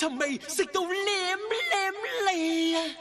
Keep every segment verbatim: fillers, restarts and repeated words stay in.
尋味，食到舐舐脷啊！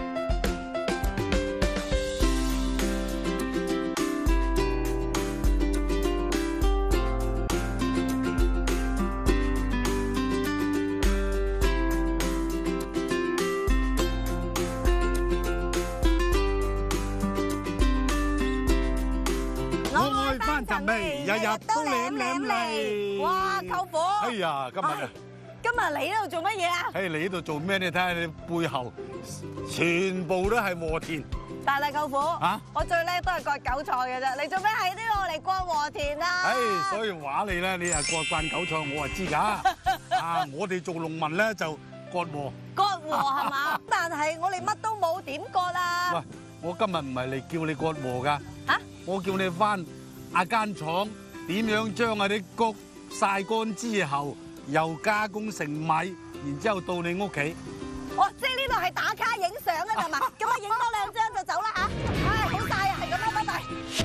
尋味，日日都舐舐脷。 哇，舅父！ 哎呀，今日啊， 今日你喺度做乜嘢啊？ 喺你呢度做咩？你睇下你背後，全部都係禾田。 但係舅父， 啊， 我最叻都係割韭菜嘅啫。你做咩喺呢度嚟割禾田啊？ 唉，所以話你咧，你係割慣韭菜，我係知㗎。啊，我哋做農民咧就割禾。 割禾係嘛？但係我哋乜都冇，點割啊？ 喂，我今日唔係嚟叫你割禾㗎。 嚇？我叫你翻啊間廠點樣將啊啲穀曬乾之後，又加工成米，然之後到你屋企。 哦，即係呢度係打卡影相嘅係嘛？咁啊，影多兩張就走啦嚇！唉，好曬啊，係咁啦，拜拜。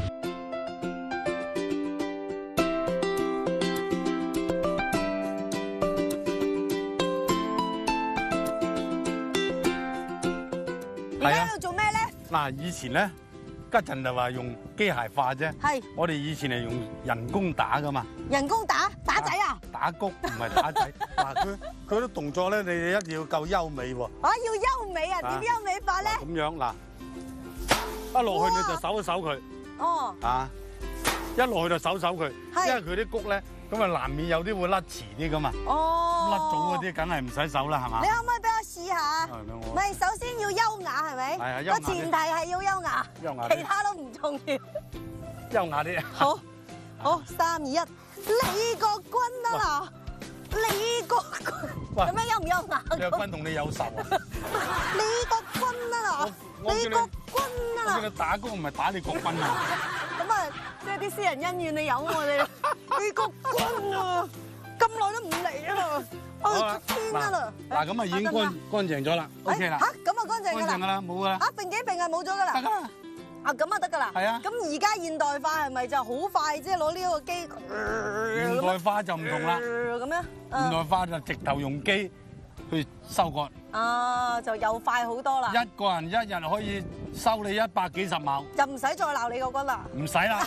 而家喺度做咩咧？ 嗱，以前咧。家陣就話用機械化啫，係我哋以前係用人工打噶嘛。 人工打打仔啊？ 打谷唔係打仔。嗱，佢佢啲動作咧，你哋一定要夠優美喎。 啊，要優美啊？點優美法咧？ 咁樣嗱，一落去你就搜一搜佢。哦。啊，一落去就搜搜佢，因為佢啲谷咧，咁啊難免有啲會甩遲啲噶嘛。哦。甩早嗰啲梗係唔使搜啦，係嘛？你可唔可以俾我試下？唔係，首先要優雅係咪？係啊，優雅啲。個前提係要優雅。優雅。其他都唔重要。優雅啲。好，好，三二一，李國軍啊嗱，李國軍。咁樣優唔優雅？李國軍同你有仇啊？李國軍啊嗱，李國軍啊嗱。我叫你打工唔係打李國軍啊。咁啊，即係啲私人恩怨你有我哋。李國軍啊，咁耐都唔嚟啊！哦，天啊啦！嗱，咁啊已經乾乾淨咗啦 ，OK 啦。嚇，咁啊乾淨㗎啦。乾淨㗎啦，冇㗎啦。啊，並幾並係冇咗㗎啦。得㗎啦。啊，咁啊得㗎啦。係啊。咁而家現代化係咪就好快，即係攞呢個機？現代化就唔同啦。咁樣。現代化就直頭用機去收割。啊，就又快好多啦。一個人一日可以收你一百幾十畝。就唔使再鬧李國軍啦。唔使啦。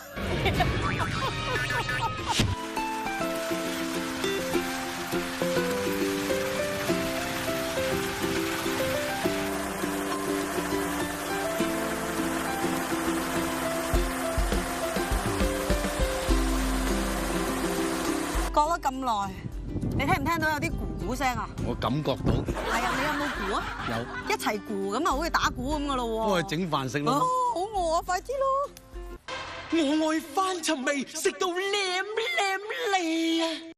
割咗咁耐，你聽唔聽到有啲鼓鼓聲啊？我感覺到。係啊，你有冇鼓啊？有。一齊鼓咁啊，好似打鼓咁噶咯喎。我係整飯食咯。哦，好餓啊，快啲咯！我愛翻尋味，食到舐舐脷啊！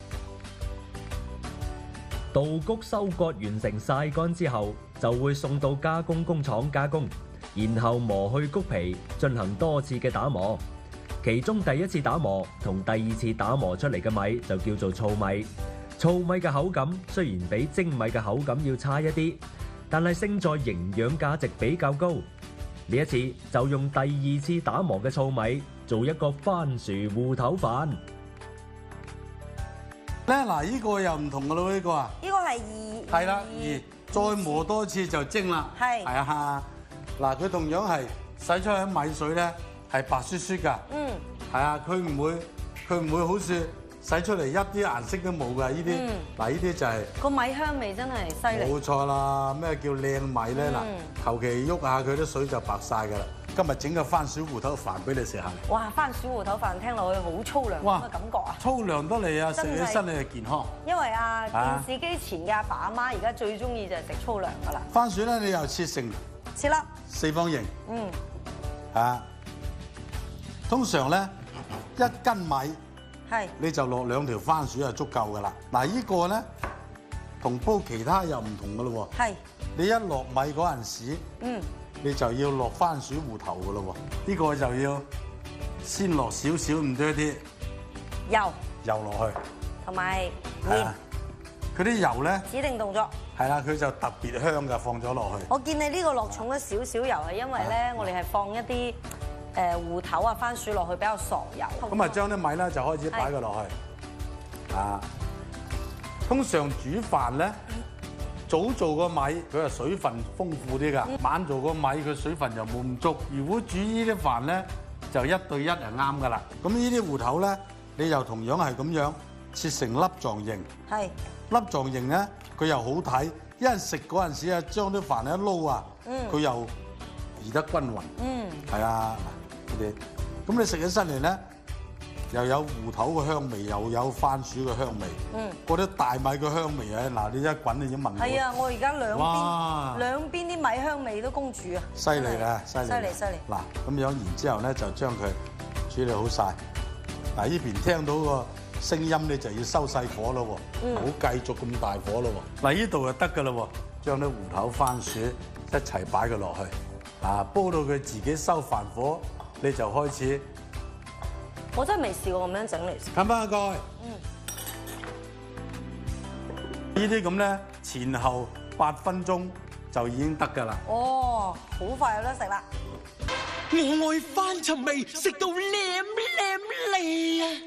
稻穀收割完成曬乾之後，就會送到加工工廠加工，然後磨去穀皮，進行多次嘅打磨。其中第一次打磨同第二次打磨出嚟嘅米就叫做糙米。糙米嘅口感雖然比精米嘅口感要差一啲，但係勝在營養價值比較高。呢一次就用第二次打磨嘅糙米做一個番薯芋頭飯。 咧嗱，呢個又唔同噶咯，呢個啊？呢個係二。係啦，二再磨多次就精啦。係。係啊，嗱，佢同樣係洗出嚟米水咧。係白雪雪㗎，嗯，係啊，佢唔會，佢唔會好似洗出嚟一啲顏色都冇㗎，呢啲，嗱呢啲就係個米香味真係犀利。冇錯啦，咩叫靚米咧？嗱，求其喐下佢啲水就白晒㗎啦。今日整個番薯芋頭飯俾你食下。哇，番薯芋頭飯聽落去好粗糧咁嘅感覺啊！粗糧得嚟啊，食起身你係健康。因為啊，電視機前嘅阿爸阿媽而家最中意就係食粗糧㗎啦。番薯咧，你又切成切粒四方形，嗯，啊。通常咧一斤米，係你就落兩條番薯就足夠噶啦。嗱，呢個咧同煲其他又唔同噶咯喎。係你一落米嗰陣時，嗯，你就要落番薯芋頭噶咯喎。呢個就要先落少少咁多啲油油落去，同埋鹽。佢啲油咧指定動作係啦，佢就特別香噶，放咗落去。我見你呢個落重咗少少油係因為咧，我哋係放一啲。誒芋頭啊、番薯落去比較索油，咁啊將啲米咧就開始擺佢落去。啊，通常煮飯咧早做個米佢係水分豐富啲㗎，晚做個米佢水分就冇咁足。如果煮呢啲飯咧，就一對一就啱㗎啦。咁呢啲芋頭咧，你又同樣係咁樣切成粒狀形。係。粒狀形咧，佢又好睇，因為食嗰陣時啊，將啲飯一撈啊，佢又移得均勻。嗯。係啊，嗱，呢啲，咁你食起身嚟咧，又有芋頭嘅香味，又有番薯嘅香味。嗯。嗰啲大米嘅香味啊，嗱，你一滾你已經聞到。係啊，我而家兩邊兩邊啲米香味都公住啊！犀利啦，犀利！犀利犀利！嗱，咁樣然之後咧，就將佢處理好晒。嗱，呢邊聽到個聲音你就要收細火咯喎，唔好繼續咁大火咯喎。嗱，呢度就得㗎啦喎，將啲芋頭、番薯一齊擺佢落去，啊，煲到佢自己收飯火，你就開始。我真係未試過咁樣整嚟。冚翻個蓋。嗯。呢啲咁咧，前後八分鐘就已經得㗎啦。哦，好快有得食啦！我愛翻尋味，食到舐舐脷啊！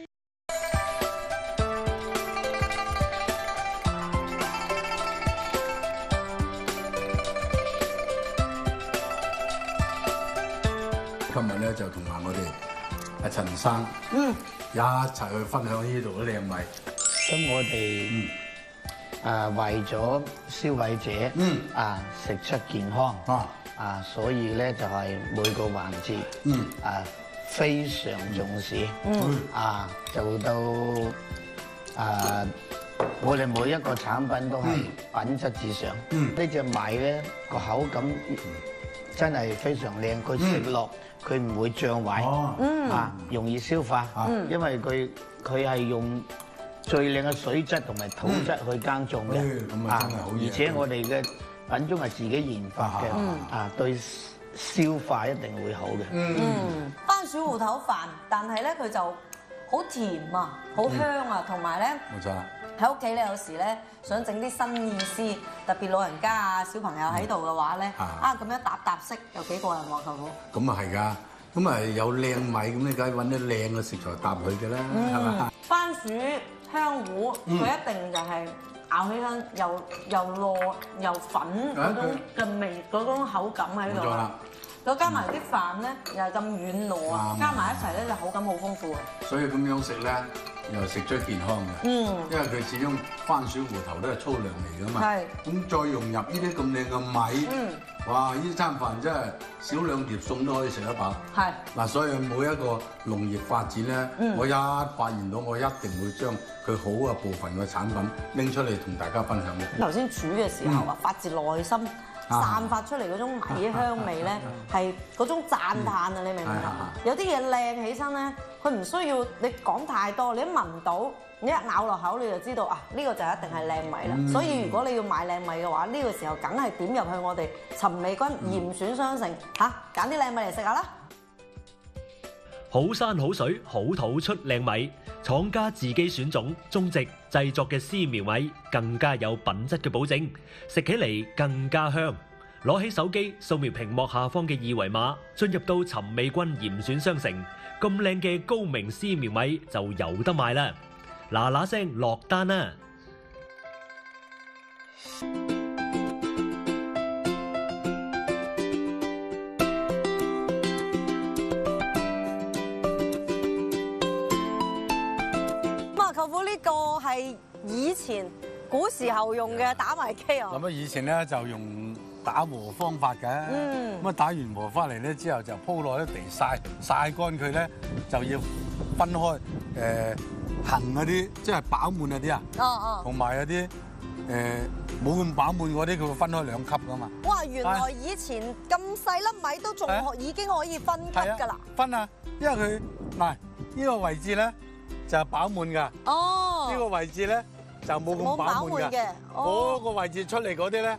今日咧就同埋我哋阿陳生，嗯，一齊去分享呢度嘅靚米。咁我哋啊為咗消費者，嗯啊食出健康啊啊，所以咧就係每個環節，嗯啊非常重視，嗯啊做到啊我哋每一個產品都係品質至上。嗯，呢隻米咧個口感真係非常靚，佢食落。佢唔會脹壞，嗯啊，容易消化，嗯，因為佢佢係用最靚嘅水質同埋土質去耕種嘅，咁啊真係好嘢。而且我哋嘅品種係自己研發嘅，啊對消化一定會好嘅。嗯，番薯芋頭飯，但係咧佢就好甜啊，好香啊，同埋咧冇錯。喺屋企咧，有時咧想整啲新意思，特別老人家啊、小朋友喺度嘅話咧，啊咁樣搭搭色有幾過癮喎，舅父。咁啊係㗎，咁啊有靚米，咁你梗係揾啲靚嘅食材搭佢嘅啦，係嘛？番薯香芋，佢一定就係咬起身又又糯又粉嗰種嘅味，嗰種口感喺度。冇錯啦。再加埋啲飯咧，又係咁軟糯啊，加埋一齊咧就口感好豐富啊。所以咁樣食咧，又食咗健康嘅。嗯，因為佢始終番薯芋頭都係粗糧嚟㗎嘛。係。咁再融入呢啲咁靚嘅米，嗯，哇！呢餐飯真係少兩碟餸都可以食得飽。係。嗱，所以每一個農業發展咧，我一發現到，我一定會將佢好嘅部分嘅產品拎出嚟同大家分享嘅。頭先煮嘅時候啊，發自內心。散發出嚟嗰種米香味咧，係嗰種讚歎啊！你明唔明啊？有啲嘢靚起身咧，佢唔需要你講太多，你一聞到，你一咬落口你就知道啊！呢個就一定係靚米啦。所以如果你要買靚米嘅話，呢個時候梗係點入去我哋尋味君嚴選雙城嚇，揀啲靚米嚟食下啦！好山好水好土出靚米，廠家自己選種種植製作嘅絲苗米更加有品質嘅保證，食起嚟更加香。攞起手機掃描屏幕下方嘅二維碼，進入到尋味君嚴選商城，咁靚嘅高明絲苗米就有得賣啦！嗱嗱聲落單啦！呢個係以前古時候用嘅打米機啊！咁啊，以前咧就用打磨方法嘅，咁啊打完磨翻嚟咧之後就鋪落啲地曬，曬乾佢咧就要分開誒行嗰啲，即係飽滿嗰啲啊，哦哦，同埋有啲誒冇咁飽滿嗰啲，佢會分開兩級噶嘛。哇！原來以前咁細粒米都仲已經可以分級㗎啦。分啊，因為佢嗱呢個位置咧。就係飽滿㗎，哦！呢個位置咧就冇咁飽滿嘅，嗰個位置出嚟嗰啲咧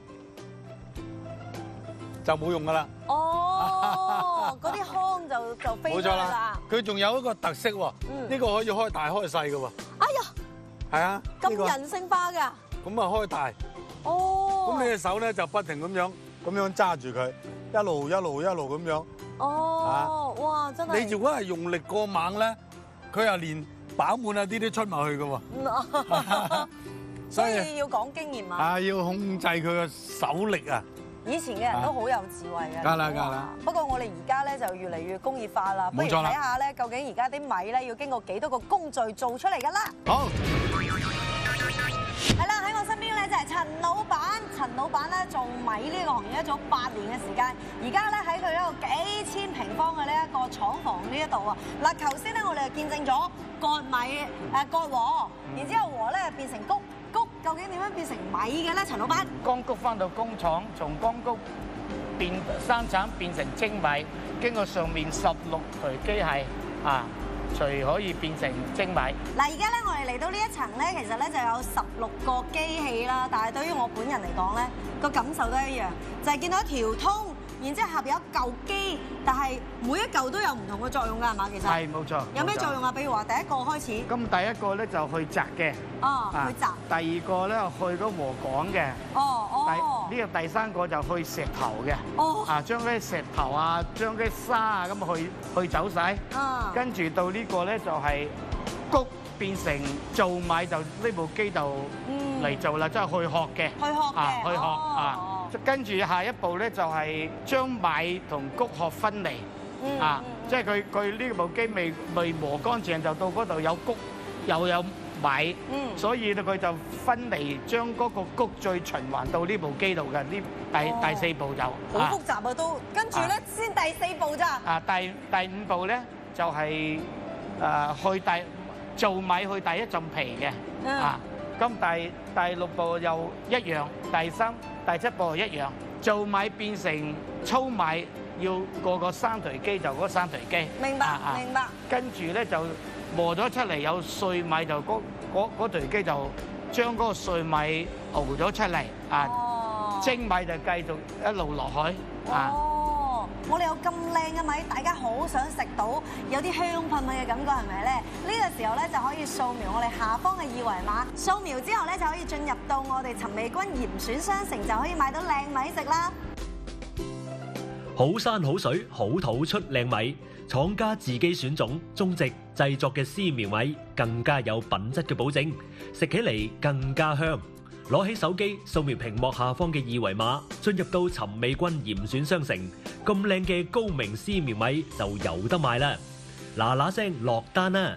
就冇用㗎啦。哦，嗰啲糠就就飛咗啦。佢仲有一個特色喎，呢個可以開大開細㗎喎。哎呀，係啊，咁人性化㗎。咁啊開大，哦，咁你隻手咧就不停咁樣咁樣揸住佢，一路一路一路咁樣。哦，哇，真係！你如果係用力過猛咧，佢又連飽滿啊！啲啲出埋去嘅喎， 所以要講經驗啊。 啊，要控制佢嘅手力啊！ 以前嘅人都好有智慧嘅。 梗啦，梗啦。 不過我哋而家咧就越嚟越工業化啦。不如睇下咧，究竟而家啲米咧要經過幾多個工序做出嚟㗎啦？ 好。 係啦，喺我身邊咧就係陳老闆。陳老闆咧做米呢個行業咧做八年嘅時間，而家咧喺佢呢個幾千平方嘅呢一個廠房呢一度啊。嗱，頭先咧我哋就見證咗割米誒割禾，然之後禾咧變成穀，穀究竟點樣變成米嘅咧？陳老闆， 乾穀翻到工廠，從乾穀變生產變成精米，經過上面十六台機械啊，才可以變成精米。 嗱，而家咧我哋嚟到呢一層咧，其實咧就有十六個機器啦。但係對於我本人嚟講咧，個感受都一樣，就係見到一條通，然之後下邊有一嚿機，但係每一嚿都有唔同嘅作用㗎，係嘛？其實係冇錯。有咩作用啊？比如話第一個開始。 咁第一個咧就去摘嘅。 哦，去摘。 第二個咧去嗰禾稈嘅。 哦哦。 第呢個第三個就去石頭嘅。 哦。 啊，將啲石頭啊，將啲沙啊咁去去走晒。啊。跟住到呢個咧就係穀變成做米，就呢部機就嚟做啦，即係去殼嘅。去殼嘅。啊，去殼啊。跟住下一步咧就係將米同穀殼分離，啊，即係佢佢呢部機未未磨乾淨，就到嗰度有穀又有米，所以咧佢就分離，將嗰個穀再循環到呢部機度嘅，呢第第四步就好複雜啊都，跟住咧先第四步咋？ 啊，第第五步咧就係誒去第做米去第一浸皮嘅，啊，咁第第六步又一樣，第三。第七步一樣，做米變成粗米，要過個三台機就嗰三台機。 明白，明白。跟住咧就磨咗出嚟有碎米，就嗰嗰嗰台機就將嗰個碎米熬咗出嚟。啊，精米就繼續一路落去。啊。 我哋有咁靚嘅米，大家好想食到有啲香噴噴嘅感覺，係咪咧？呢個時候咧就可以掃描我哋下方嘅二維碼，掃描之後咧就可以進入到我哋陳美君嚴選商城，就可以買到靚米食啦。 好山好水好土出靚米，廠家自己選種種植製作嘅絲苗米，更加有品質嘅保證，食起嚟更加香。攞起手機掃描屏幕下方嘅二維碼，進入到陳美君嚴選商城，咁靚嘅高明絲苗米就有得賣啦！嗱嗱聲落單啦！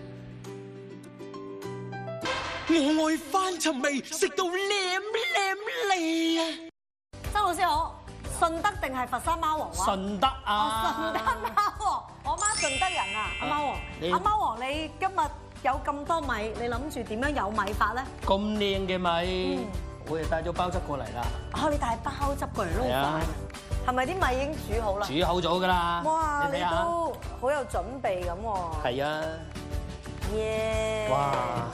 我愛翻尋味，食到舐舐脷啊！ 周老師好，順德定係佛山貓王話？ 順德啊！ 順德貓王，我媽順德人啊！阿貓王，阿貓王，你今日有咁多米，你諗住點樣有米法咧？ 咁靚嘅米，我哋帶咗包汁過嚟啦。 哦，你帶包汁過嚟撈飯，係咪啲米已經煮好啦？ 煮好咗㗎啦。 哇，你都好有準備咁喎。 係啊。 耶！ 哇！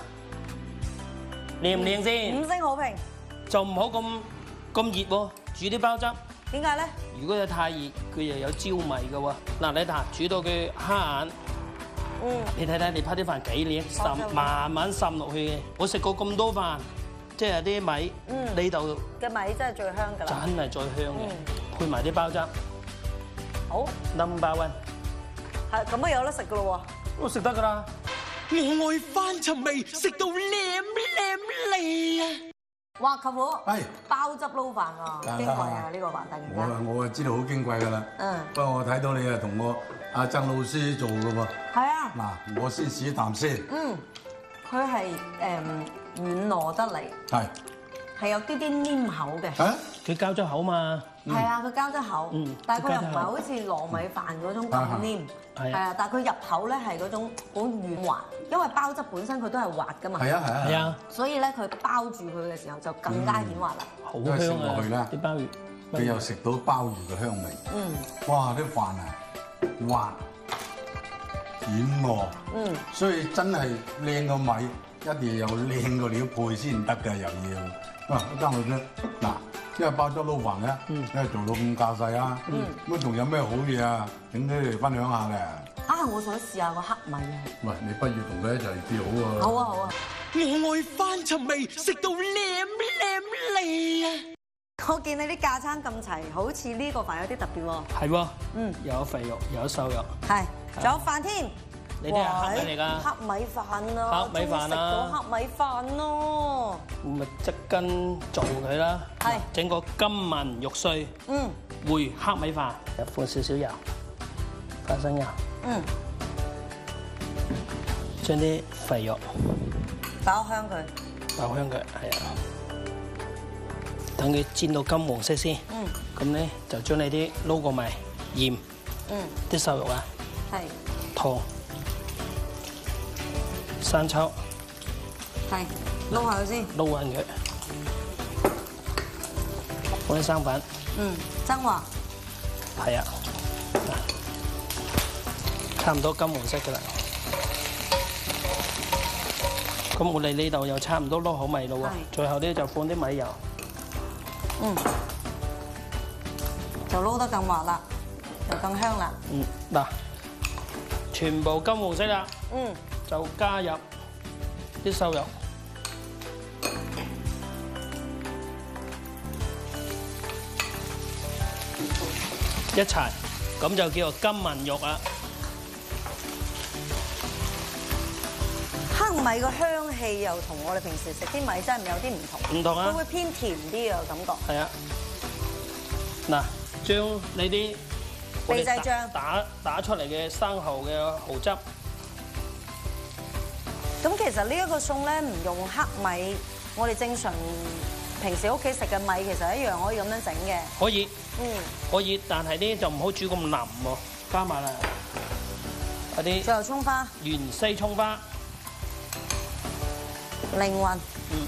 靚唔靚先？ 五星好評。就唔好咁咁熱喎，煮啲包汁。 點解咧？ 如果佢太熱，佢又有焦米㗎喎。嗱，你睇煮到佢蝦眼。嗯，你睇睇，你拍啲飯幾靚，滲慢慢滲落去嘅。我食過咁多飯，即係啲米，呢度嘅米真係最香㗎啦， 真係最香嘅，配埋啲包汁。 好 ，number one， 係咁啊，有得食㗎咯喎， 都食得㗎啦。 我愛翻尋味，食到舐舐脷啊！ 哇，舅父， 係包汁撈飯啊，矜貴啊呢個飯突然間。 我我啊知道好矜貴㗎啦。嗯。不過我睇到你啊同我阿曾老師做㗎喎。係啊。嗱，我先試一啖先。嗯。佢係誒軟糯得嚟。係。係有啲啲黏口嘅。嚇？ 佢膠質厚嘛。 係啊，佢膠質厚。嗯。但係佢又唔係好似糯米飯嗰種咁黏。係啊。但係佢入口咧係嗰種好軟滑，因為包汁本身佢都係滑㗎嘛。 係啊係啊。係啊。所以咧佢包住佢嘅時候就更加顯滑啦。 好香啊！啲鮑魚， 你又食到鮑魚嘅香味。嗯。哇！啲飯啊滑軟糯。嗯。所以真係靚個米，一定要有靚個料配先得㗎，又要。哇！爭佢啫。嗱，因為包汁撈飯咧，因為做到咁架勢啊。嗯。咁仲有咩好嘢啊？整啲嚟分享下嘅。 啊！我想試下個黑米啊。喂， 你不如同佢一齊試好喎。 好啊好啊。 我愛翻尋味，食到舐舐脷啊！ 我見你啲架餐咁齊，好似呢個飯有啲特別喎。 係喎。嗯。又有肥肉，又有瘦肉。 係。仲有飯添。 你啲係黑米嚟㗎。 黑米飯啊！ 黑米飯啊！ 食到黑米飯咯。 咁咪即跟做佢啦。係。整個金文肉碎。嗯。燴黑米飯，放少少油，花生油。嗯。將啲肥肉爆香佢。 爆香佢，係啊。等佢煎到金黃色先。嗯。咁咧就將你啲撈過米、鹽。嗯。啲瘦肉啊。係。糖。生抽， 係撈下佢先， 撈勻佢，放啲生粉， 嗯，增華， 係啊，差唔多金黃色噶啦。咁我哋呢度又差唔多撈好米咯喎，最後咧就放啲米油， 嗯，就撈得更滑啦，就更香啦。 嗯，嗱，全部金黃色啦，嗯。就加入啲瘦肉，一齊，咁就叫做金文肉啦。 黑米個香氣又同我哋平時食啲米真係有啲唔同。唔同啊！佢會偏甜啲啊，感覺。係啊。 嗱，將你啲秘製醬打打出嚟嘅生蠔嘅蠔汁。 咁其實呢一個餸咧，唔用黑米，我哋正常平時屋企食嘅米，其實一樣可以咁樣整嘅。 可以，嗯，可以，但係咧就唔好煮咁腍喎，加埋啦嗰啲。 最後葱花。 芫茜葱花。 靈魂。 嗯。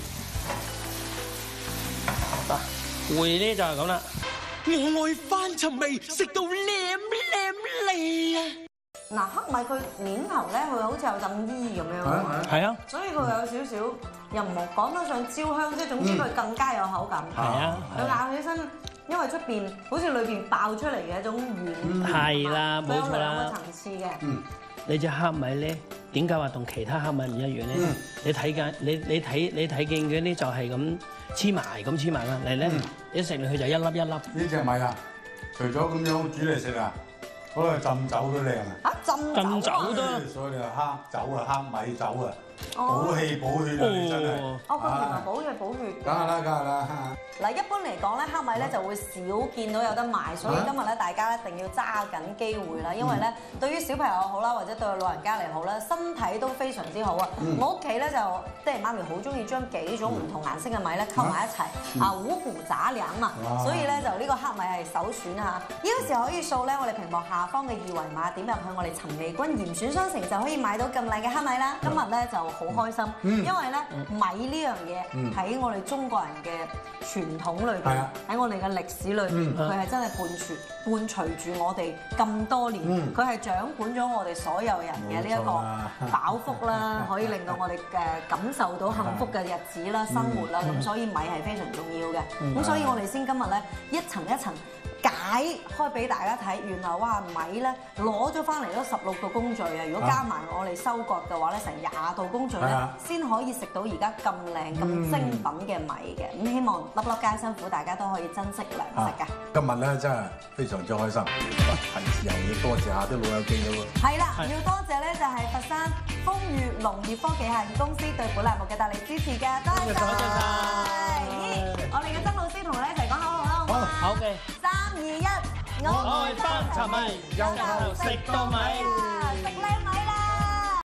嗱，燴咧就係咁啦。 我愛翻尋味，食到舐舐脷啊！ 嗱，黑米佢面頭咧，佢好似有陣衣咁樣， 係啊， 所以佢有少少又唔好講得上焦香，即係總之佢更加有口感。係啊，佢咬起身，因為出邊好似裏邊爆出嚟嘅一種軟， 係啦，冇錯啦， 兩個層次嘅。嗯， 你隻黑米咧，點解話同其他黑米唔一樣咧？你睇緊，你你睇你睇見嗰啲就係咁黐埋咁黐埋啦，嚟咧一食落去就一粒一粒。 呢隻米啊，除咗咁樣煮嚟食啊。嗰個浸酒都靚啊！ 嚇浸浸酒都， 所以你話黑酒啊，黑米酒啊，補氣補血啊，你真係。 哦，佢原來補氣補血。 梗係啦，梗係啦。 嗱，一般嚟講咧，黑米咧就會少見到有得賣，所以今日咧大家一定要揸緊機會啦，因為咧對於小朋友好啦，或者對老人家嚟好啦，身體都非常之好啊！我屋企咧就爹哋媽咪好中意將幾種唔同顏色嘅米咧溝埋一齊，啊五谷雜糧啊，所以咧就呢個黑米係首選啊！呢個時候可以掃咧我哋屏幕下方嘅二維碼，點入去我哋陳薇君嚴選商城就可以買到咁靚嘅黑米啦！今日咧就好開心，因為咧米呢樣嘢喺我哋中國人嘅傳統裏邊，喺我哋嘅歷史裏邊，佢係真係伴隨伴隨住我哋咁多年，佢係掌管咗我哋所有人嘅呢一個飽腹啦，可以令到我哋嘅感受到幸福嘅日子啦、生活啦，咁所以米係非常重要嘅。咁所以我哋先今日咧一層一層解開俾大家睇，原來哇米咧攞咗翻嚟都十六道工序啊！如果加埋我哋收割嘅話咧，成廿道工序咧，先可以食到而家咁靚咁精品嘅米嘅。咁希望粒粒皆辛苦，大家都可以珍惜糧食㗎。 今日咧真係非常之開心，係時候要多謝下啲老友記咯喎。 係啦，要多謝咧就係佛山豐裕農業科技有限公司對本欄目嘅大力支持嘅，多謝多謝晒。我哋嘅曾老師同我哋一齊講好好啦，好唔好啊？好嘅。三二一，我愛翻尋味，由頭食到尾，食靚米。